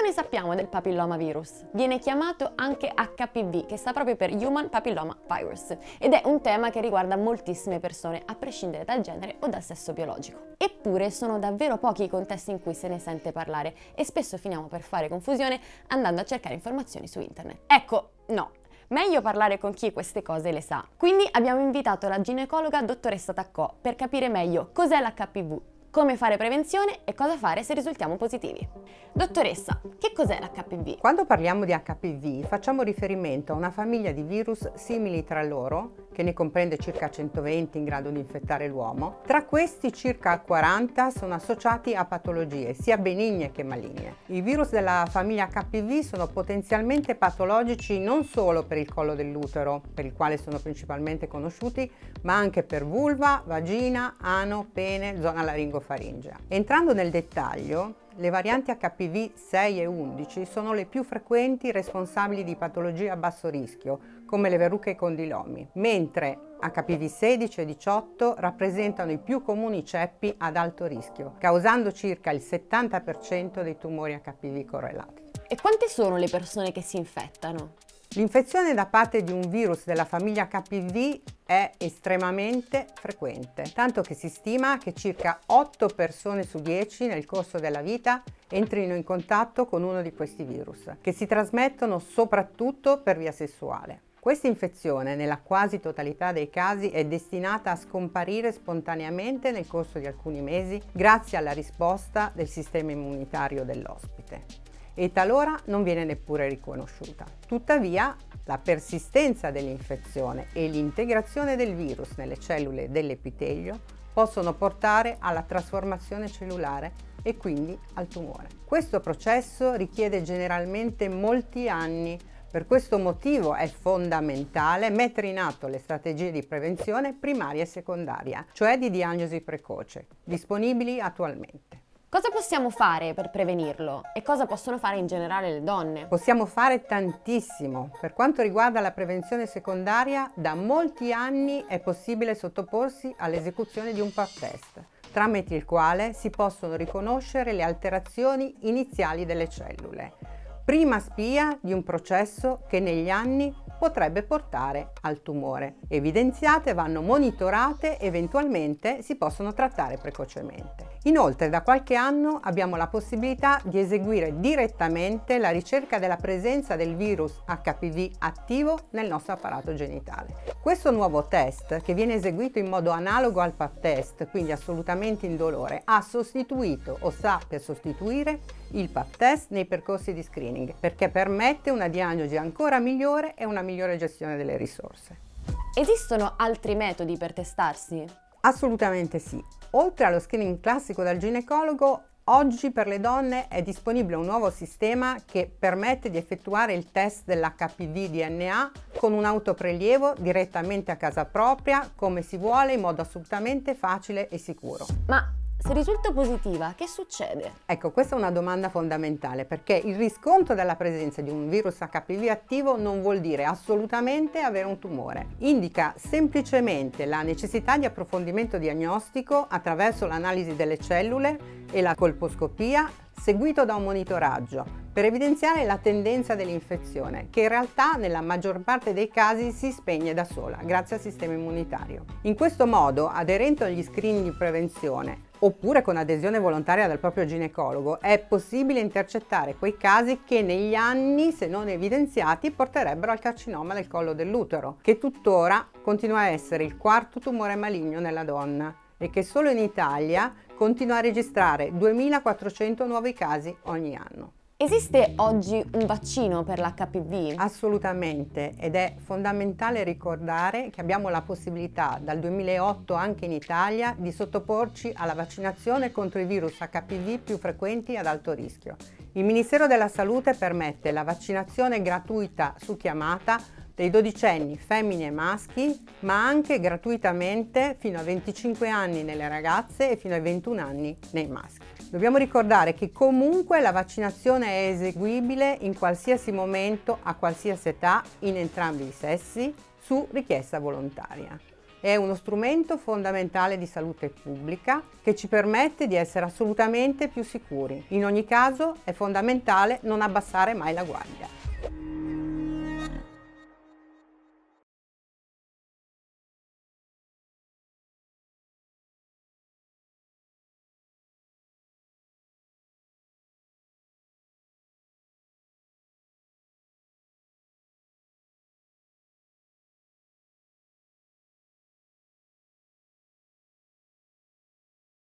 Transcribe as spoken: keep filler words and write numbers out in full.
ne sappiamo del papillomavirus? Viene chiamato anche H P V, che sta proprio per Human Papilloma Virus, ed è un tema che riguarda moltissime persone, a prescindere dal genere o dal sesso biologico. Eppure sono davvero pochi i contesti in cui se ne sente parlare e spesso finiamo per fare confusione andando a cercare informazioni su internet. Ecco, no. Meglio parlare con chi queste cose le sa. Quindi abbiamo invitato la ginecologa dottoressa Taccò per capire meglio cos'è l'H P V, come fare prevenzione e cosa fare se risultiamo positivi. Dottoressa, che cos'è l'H P V? Quando parliamo di H P V facciamo riferimento a una famiglia di virus simili tra loro, che ne comprende circa centoventi in grado di infettare l'uomo. Tra questi circa quaranta sono associati a patologie sia benigne che maligne. I virus della famiglia H P V sono potenzialmente patologici non solo per il collo dell'utero, per il quale sono principalmente conosciuti, ma anche per vulva, vagina, ano, pene, zona laringofaringea. Entrando nel dettaglio, le varianti H P V sei e undici sono le più frequenti responsabili di patologie a basso rischio, come le verruche e i condilomi, mentre H P V sedici e diciotto rappresentano i più comuni ceppi ad alto rischio, causando circa il settanta per cento dei tumori H P V correlati. E quante sono le persone che si infettano? L'infezione da parte di un virus della famiglia H P V è estremamente frequente, tanto che si stima che circa otto persone su dieci nel corso della vita entrino in contatto con uno di questi virus, che si trasmettono soprattutto per via sessuale. Questa infezione, nella quasi totalità dei casi, è destinata a scomparire spontaneamente nel corso di alcuni mesi grazie alla risposta del sistema immunitario dell'ospite e talora non viene neppure riconosciuta. Tuttavia, la persistenza dell'infezione e l'integrazione del virus nelle cellule dell'epitelio possono portare alla trasformazione cellulare e quindi al tumore. Questo processo richiede generalmente molti anni. Per questo motivo è fondamentale mettere in atto le strategie di prevenzione primaria e secondaria, cioè di diagnosi precoce, disponibili attualmente. Cosa possiamo fare per prevenirlo e cosa possono fare in generale le donne? Possiamo fare tantissimo. Per quanto riguarda la prevenzione secondaria, da molti anni è possibile sottoporsi all'esecuzione di un pap test, tramite il quale si possono riconoscere le alterazioni iniziali delle cellule, prima spia di un processo che negli anni potrebbe portare al tumore. Evidenziate, vanno monitorate e eventualmente si possono trattare precocemente. Inoltre, da qualche anno abbiamo la possibilità di eseguire direttamente la ricerca della presenza del virus H P V attivo nel nostro apparato genitale. Questo nuovo test, che viene eseguito in modo analogo al pap test, quindi assolutamente indolore, ha sostituito o sta per sostituire il pap test nei percorsi di screening, perché permette una diagnosi ancora migliore e una migliore gestione delle risorse. Esistono altri metodi per testarsi? Assolutamente sì. Oltre allo screening classico dal ginecologo, oggi per le donne è disponibile un nuovo sistema che permette di effettuare il test dell'H P V D N A con un autoprelievo direttamente a casa propria, come si vuole, in modo assolutamente facile e sicuro. Ma se risulta positiva, che succede? Ecco, questa è una domanda fondamentale, perché il riscontro della presenza di un virus H P V attivo non vuol dire assolutamente avere un tumore. Indica semplicemente la necessità di approfondimento diagnostico attraverso l'analisi delle cellule e la colposcopia, seguito da un monitoraggio, per evidenziare la tendenza dell'infezione, che in realtà nella maggior parte dei casi si spegne da sola, grazie al sistema immunitario. In questo modo, aderendo agli screening di prevenzione, oppure con adesione volontaria dal proprio ginecologo, è possibile intercettare quei casi che negli anni, se non evidenziati, porterebbero al carcinoma del collo dell'utero, che tuttora continua a essere il quarto tumore maligno nella donna e che solo in Italia continua a registrare duemilaquattrocento nuovi casi ogni anno. Esiste oggi un vaccino per l'H P V? Assolutamente, ed è fondamentale ricordare che abbiamo la possibilità dal duemilaotto anche in Italia di sottoporci alla vaccinazione contro i virus H P V più frequenti ad alto rischio. Il Ministero della Salute permette la vaccinazione gratuita su chiamata dei dodicenni femmine e maschi, ma anche gratuitamente fino a venticinque anni nelle ragazze e fino ai ventuno anni nei maschi. Dobbiamo ricordare che comunque la vaccinazione è eseguibile in qualsiasi momento, a qualsiasi età, in entrambi i sessi, su richiesta volontaria. È uno strumento fondamentale di salute pubblica che ci permette di essere assolutamente più sicuri. In ogni caso è fondamentale non abbassare mai la guardia.